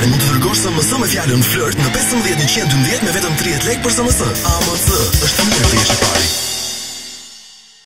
tani mund të dërgosh SMS me fjalën flirt në 15112 me vetëm 30 lekë për SMS. AMC është mirë të jesh i pari.